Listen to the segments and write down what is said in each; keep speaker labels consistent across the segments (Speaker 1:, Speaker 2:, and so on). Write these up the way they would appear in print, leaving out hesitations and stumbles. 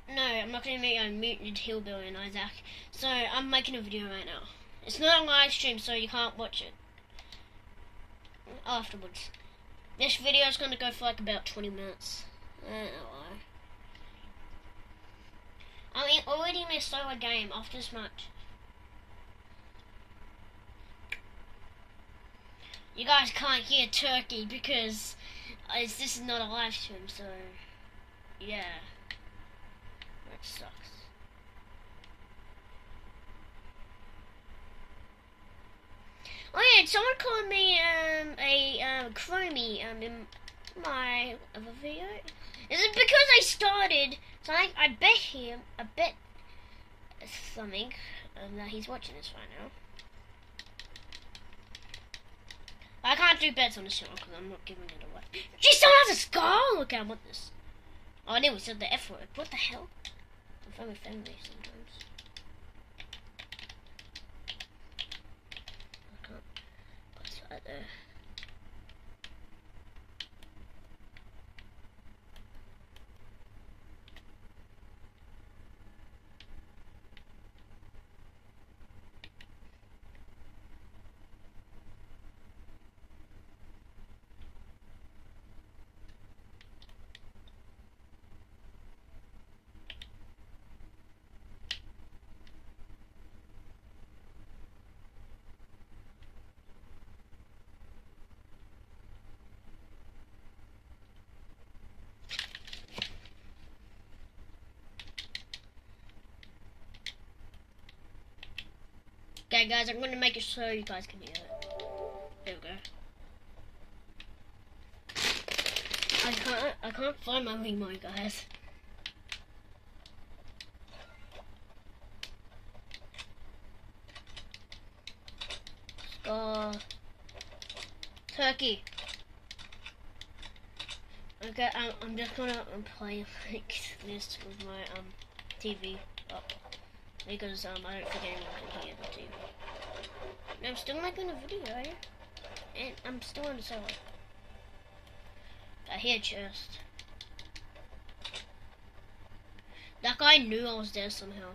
Speaker 1: No, I'm not going to make a mutant hillbilly in Isaac. So I'm making a video right now. It's not a live stream, so you can't watch it afterwards. This video is going to go for like about 20 minutes. I don't know why. I'm already in a solo game after this match. You guys can't hear Turkey because this is not a live stream, so yeah. That sucks. Oh yeah, someone called me a chromie in my other video. Is it because I started? So I bet something that he's watching this right now. I can't do bets on this channel because I'm not giving it away. Gee, someone has a skull! Okay, I want this. Oh, I knew we said the F word. What the hell? I'm very friendly sometimes. I can't. What's right there? Okay guys, I'm going to make it so you guys can hear it. There we go. I can't find my remote, guys. Scar. Turkey. Okay, I'm just gonna play like this with my TV up. Because I don't think anyone can hear the TV. And I'm still making a video, and I'm still on the server. I hear chest. That guy knew I was there somehow.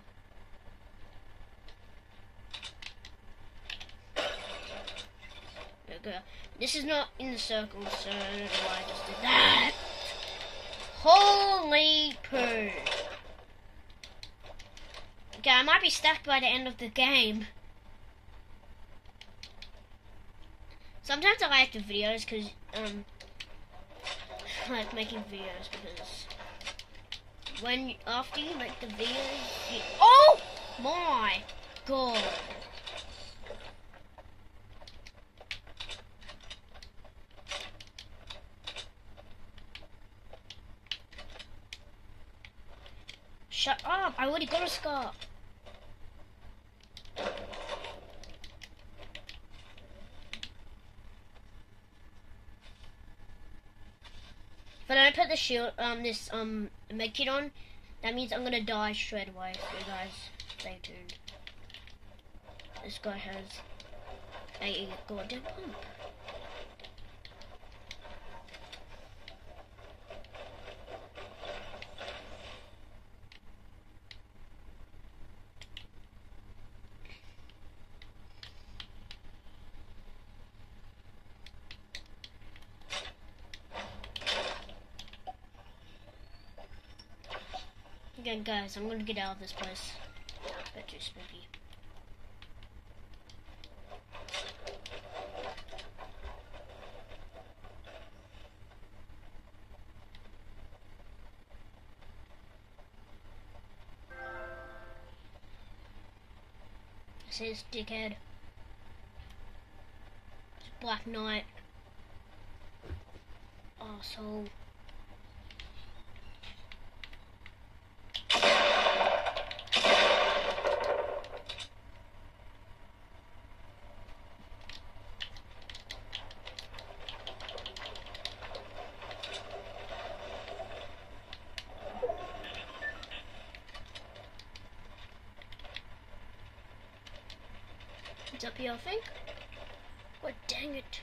Speaker 1: Okay. This is not in the circle, so I don't know why I just did that. Holy poo. Okay, I might be stacked by the end of the game. Sometimes I like the videos because, I like making videos because after you make the videos, oh my god. Shut up, I already got a scar. If I don't put the shield, this medkit on, that means I'm gonna die straight away. So you guys, stay tuned. This guy has a goddamn pump. Okay, guys, I'm gonna get out of this place. A bit too spooky. This is dickhead. It's Black Knight. Arsehole. It's up here, I think. Oh, dang it.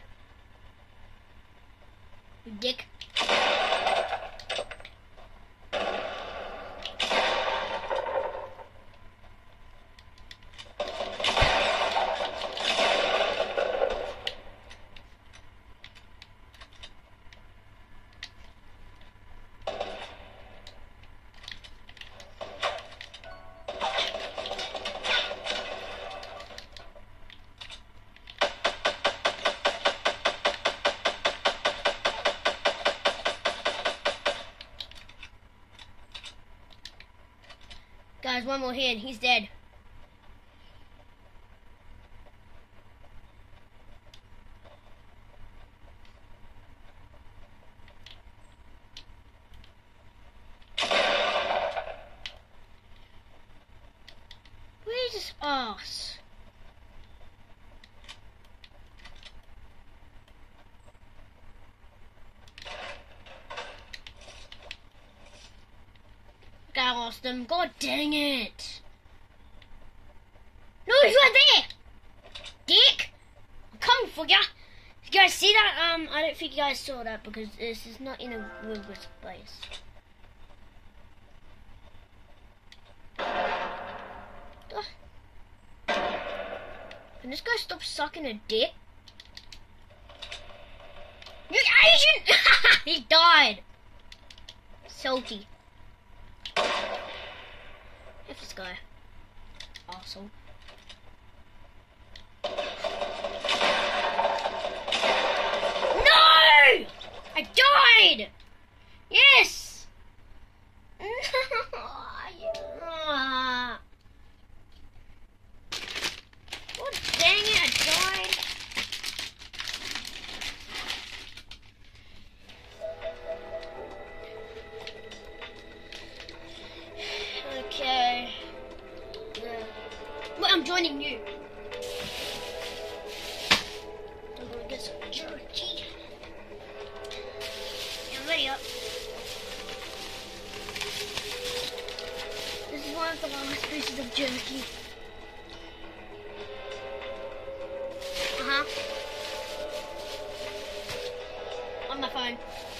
Speaker 1: You dick. There's one more here and he's dead. Where's this ass? I lost him. God dang it. No, he's right there. Dick. I'm coming for ya. You guys see that? I don't think you guys saw that because this is not in a real good place. Ugh. Can this guy stop sucking a dick? You Asian! He died. Salty. F this guy. Arsehole. No! I died! Yes! God dang it, I died. Okay. Well, I'm joining you. I'm gonna get some jerky. I'm ready up. This is one of the last pieces of jerky. On my phone.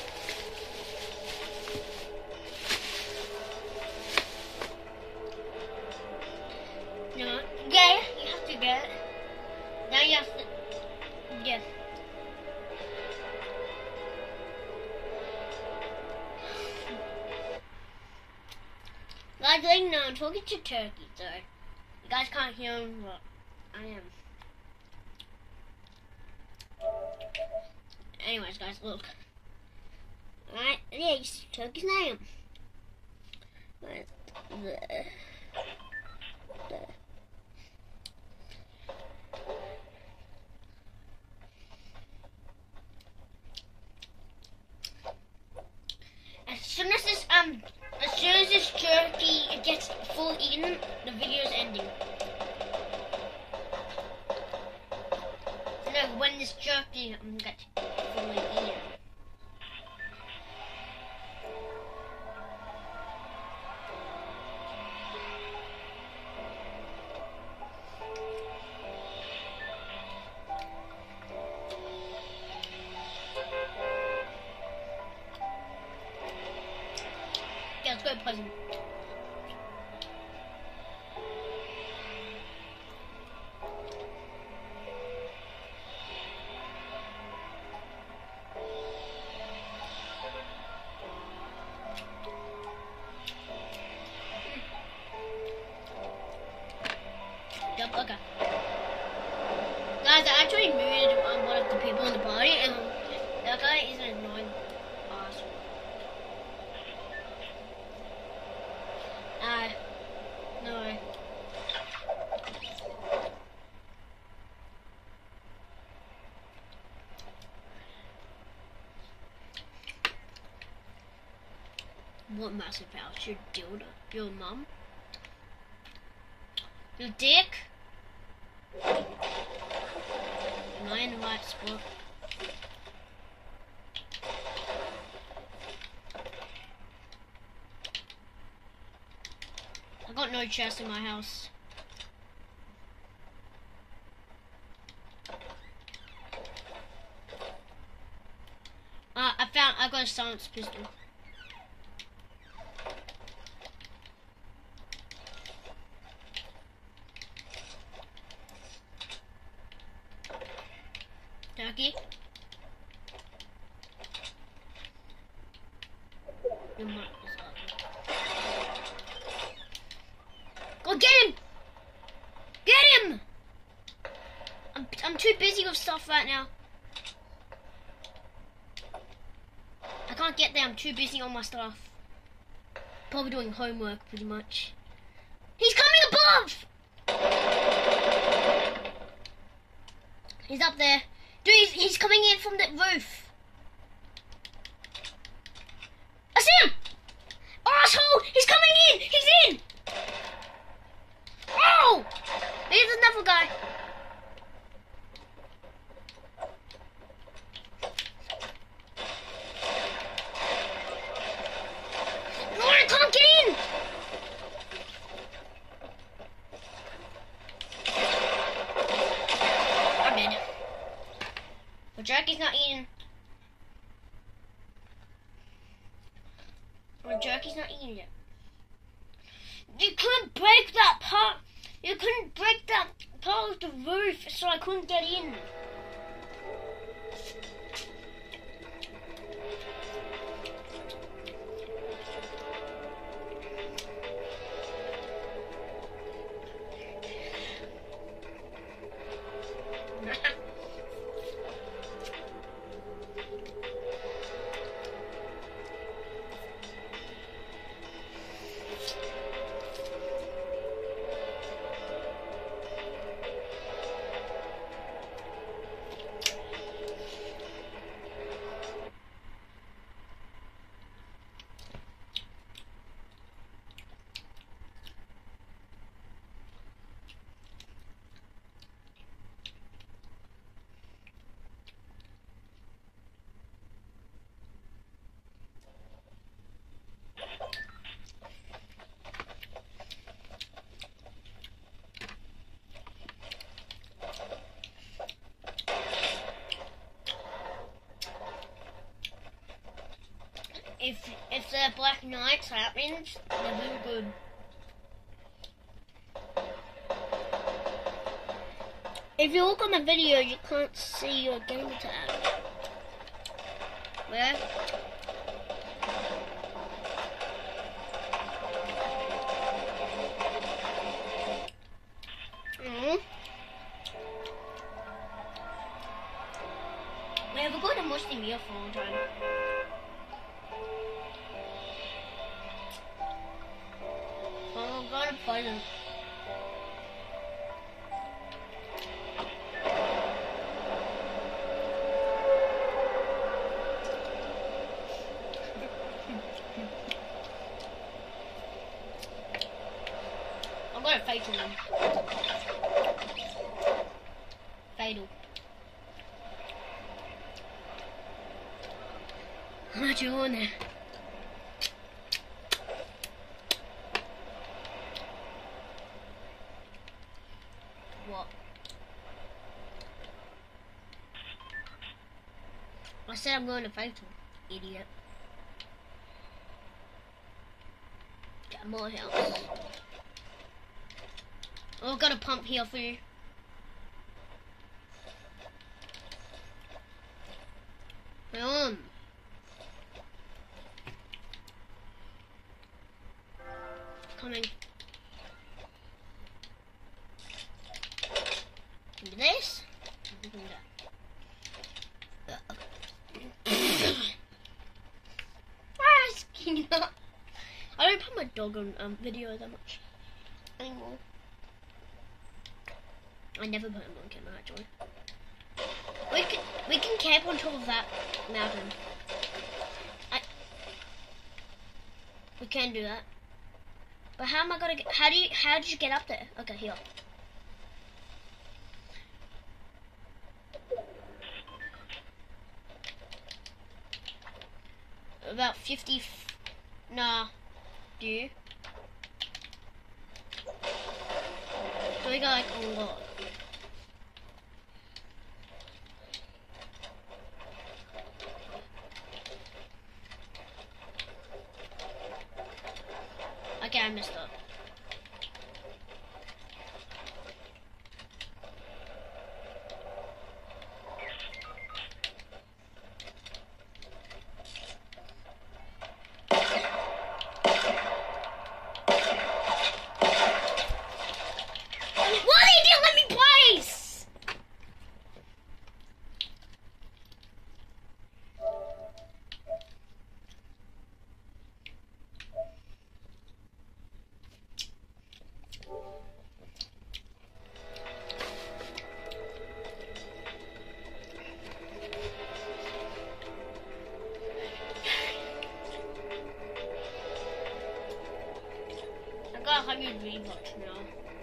Speaker 1: No. Yeah, you have to get it. Now you have to. Yeah. Guys, like, no, I'm talking to Turkey, so you guys can't hear him, but I am. Anyways, guys, look. Alright, yeah, you see Turkey's name. Right there. There. As soon as this jerky gets full eaten, the video's ending. No, when this jerky gets fully eaten. Yeah, let's go Pleasant. Yep, okay. Guys, I actually muted one of the people in the party, and that guy is an annoying ass. No. What massive house? Your dildo? Your mum? Your dick? Am I in the right spot? I got no chest in my house. I got a silenced pistol. Turkey? Your mic is up. Go get him! Get him! I'm too busy with stuff right now. I can't get there, I'm too busy on my stuff. Probably doing homework pretty much. He's coming above! He's up there. Dude, he's coming in from the roof. I see him! Asshole! He's coming in! He's in! Oh! There's another guy. No, I can't get in! I'm dead. But Jerky's not eating. Jerky's not eating it. You couldn't break that part. You couldn't break that part of the roof, so I couldn't get in. If the Black Knights happens, they're really good. If you look on the video, you can't see your game tag. Where? We have got a musty meal for a long time. Oh, God, I'm poison. I'm gonna fatal him. Fatal. What you on there? What? I said I'm going to fatal, idiot. Get more health. Oh, I've got a pump here for you. Hang on. Coming. Do this. Do that. I don't put my dog on video that much anymore. I never put him on camera actually. We can camp on top of that mountain. We can do that. But how am I gonna get? How did you get up there? Okay, here. About 50. Nah. Do you? So we got like a lot. Okay, I messed up. Why did you let me place? 100 V-Bucks now.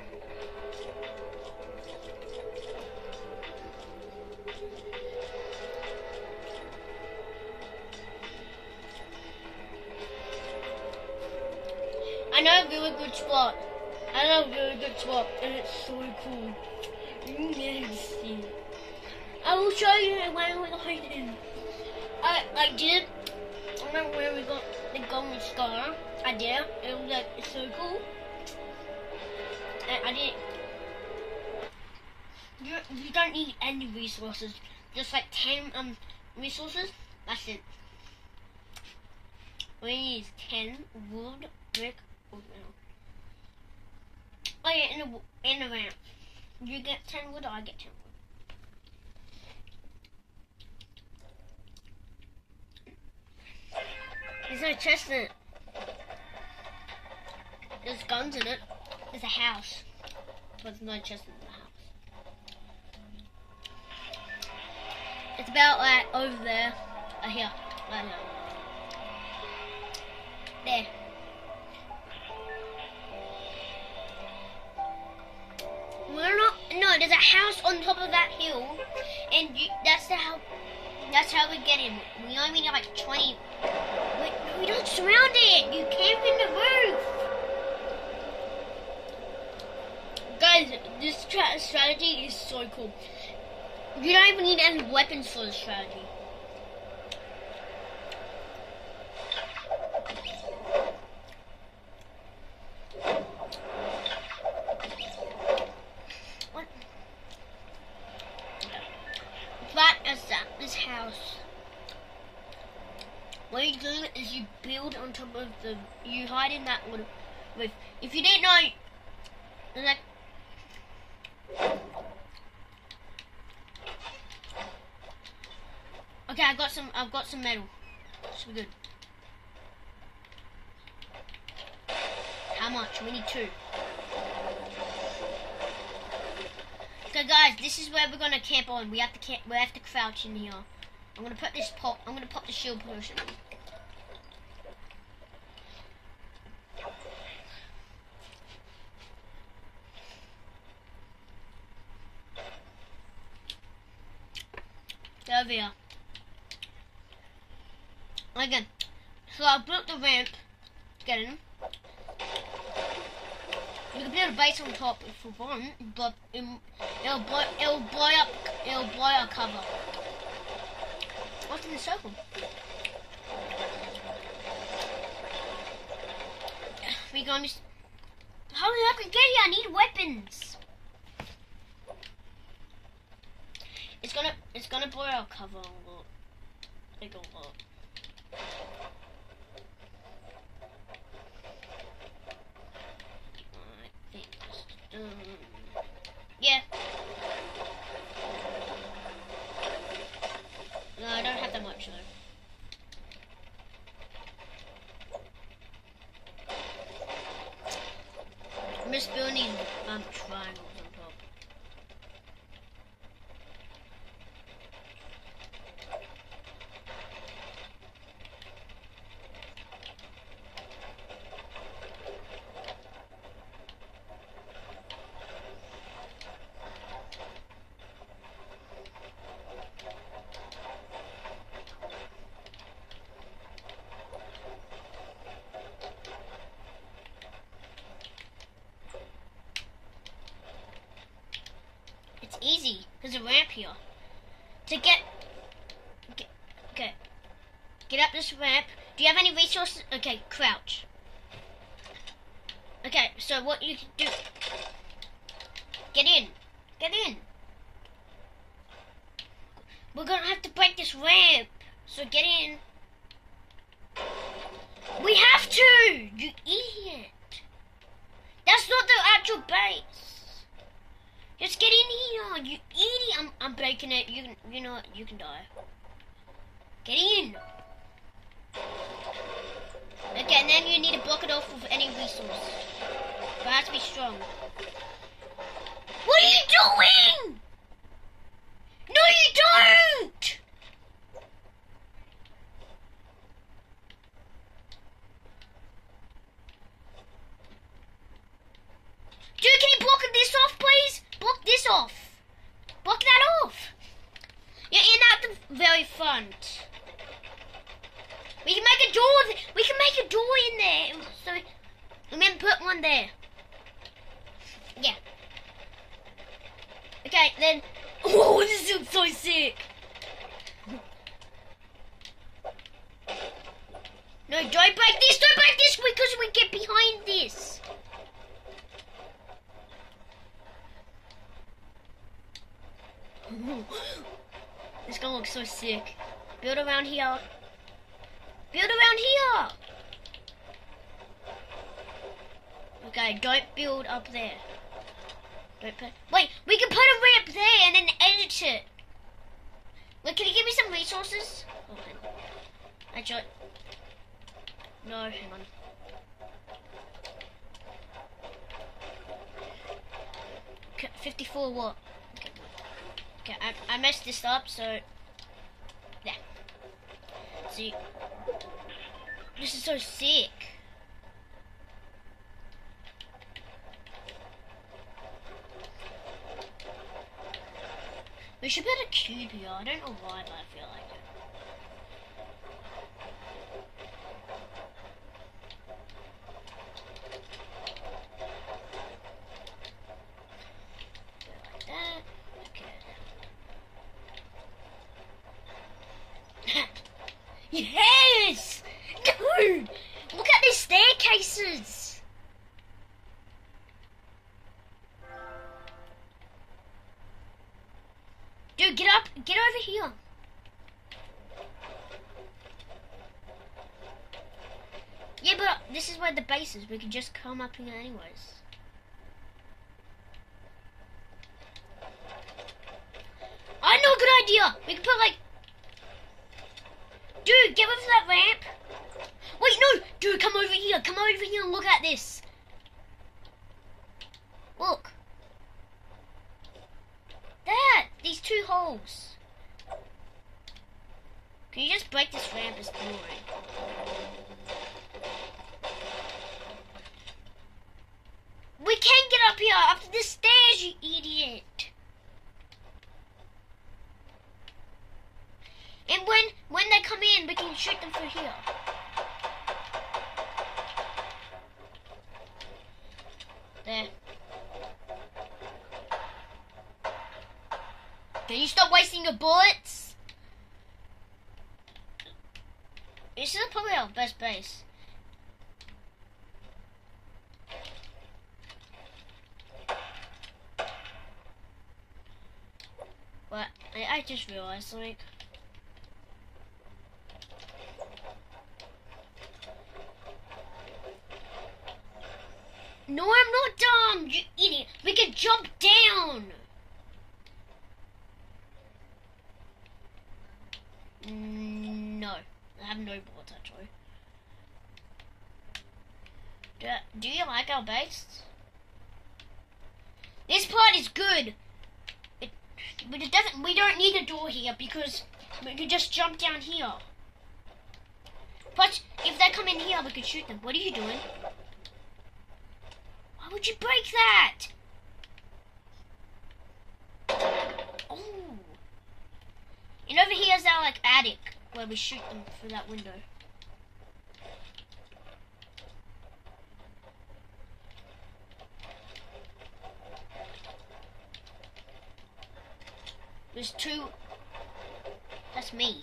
Speaker 1: I know a really good spot. And it's so cool. Yes. I will show you when we're hiding. I did. I remember where we got the golden scar. I did. It was like, it's so cool. And I did. You don't need any resources. Just like 10 resources. That's it. We need 10 wood, brick, wood now. Oh yeah, in the ramp. You get 10 wood, I get 10 wood. There's no chest in it. There's guns in it. There's a house. But there's no chest in the house. It's about like over there. Here. Right here. There. We're not. No, there's a house on top of that hill, and that's how we get in. We only have like 20. We don't surround it. You camp in the roof. Guys, this strategy is so cool. You don't even need any weapons for this strategy. This house. What you do is you build on top of you hide in that little roof. If you didn't know, like, okay, I've got some metal. Should be good. How much? We need 2. So guys, this is where we're gonna camp on. We have to crouch in here. I'm gonna put this pot. I'm gonna pop the shield potion. Over here. Again. So I built the ramp to get in. You can build a base on top if you want, but it'll blow our cover. What's in the circle? We gonna just hurry up and get here. I need weapons. It's gonna blow our cover a lot. Like a lot. Yeah. No, I don't have that much though. I'm just building triangles on top. Easy, there's a ramp here. To get up this ramp. Do you have any resources? Okay, crouch. Okay, so what you can do? Get in. We're gonna have to break this ramp. So get in. We have to. You idiot. That's not the actual base. Just get in here, you idiot! I'm breaking it. You know what? You can die. Get in. Okay, and then you need to block it off with any resource. But it has to be strong. What are you doing? No, you don't. make a door in there. So, and then put one there. Yeah. Okay, then. Oh, this looks so sick. No, don't break this. Don't break this because we get behind this. This gonna look so sick. Build around here. Build around here. Okay, don't build up there. Don't put. Wait, we can put a ramp there and then edit it. Wait, can you give me some resources? Okay. Actually, no, hang on. Okay, 54 what? Okay, I messed this up, so yeah. See, this is so sick. We should put a cube here. I don't know why, but I feel like it. Like that. Okay. Yes! Dude! Look at these staircases! Dude, get up! Get over here! Yeah, but this is where the base is. We can just come up here anyways. I know a good idea! We can put like... Dude, get over that ramp! Wait, no! Dude, come over here! Come over here and look at this! Look! That! These two holes! Can you just break this ramp? It's boring. We can't get up here after the stairs, you idiot! And when they come in, we can shoot them through here. There. Can you stop wasting your bullets? This is probably our best base. But I just realized, like... No, I'm not dumb, you idiot. We can jump down. No, I have no bullets actually. Do you like our base? This part is good. But it doesn't. We don't need a door here because we can just jump down here. But if they come in here, we can shoot them. What are you doing? Why would you break that? Oh. And over here is our like attic where we shoot them through that window. There's two. That's me.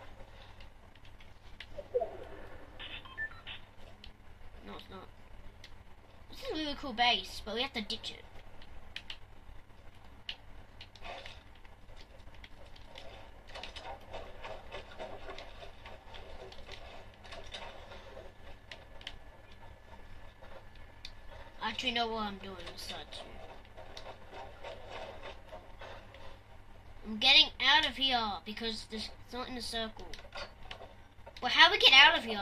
Speaker 1: No, it's not. This is a really cool base, but we have to ditch it. I actually know what I'm doing besides you. I'm getting out of here because it's not in a circle. Well, how do we get out of here?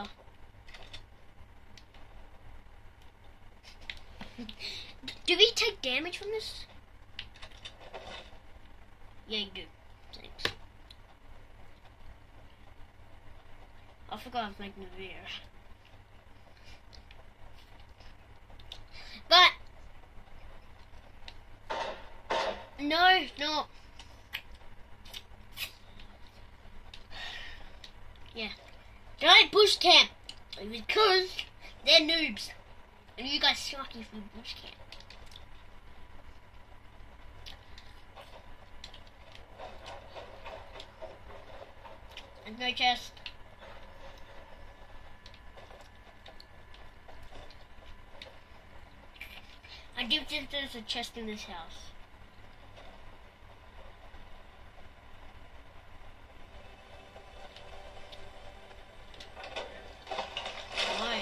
Speaker 1: Do we take damage from this? Yeah, you do. Thanks. I forgot I was making a video. But no. Yeah. Don't bush camp. Because they're noobs. And you guys sucky from bush camp. There's no chest. I do think there's a chest in this house. Why?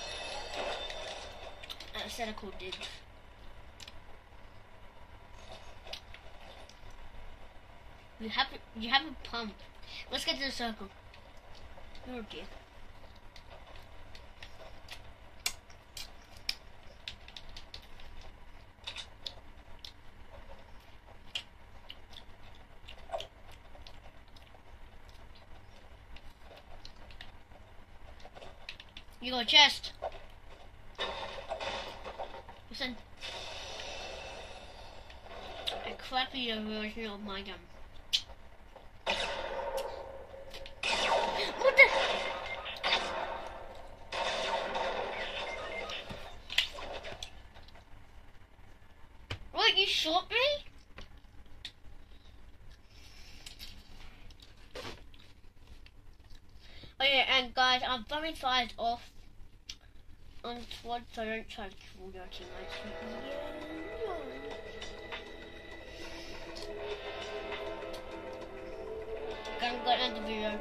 Speaker 1: I said I called did. You have a pump. Let's get to the circle. Oh dear. You got a chest. Listen. A crappy version of my gun. What the? What, you shot me? Oh yeah, and guys, I'm throwing fires off on squad so I don't try to kill your teammates. I'm gonna end the video.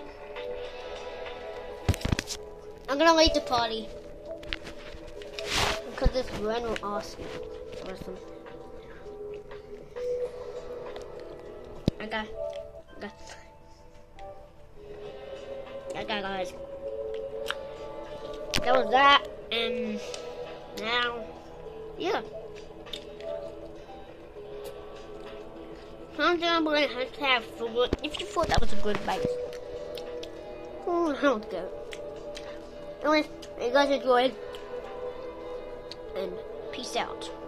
Speaker 1: I'm gonna leave the party because this Ren will ask me for some. Okay. Okay, guys. That was that, and now, yeah. I'm gonna have to have fun. If you thought that was a good base, oh, how it go? Anyways, you guys enjoyed, and peace out.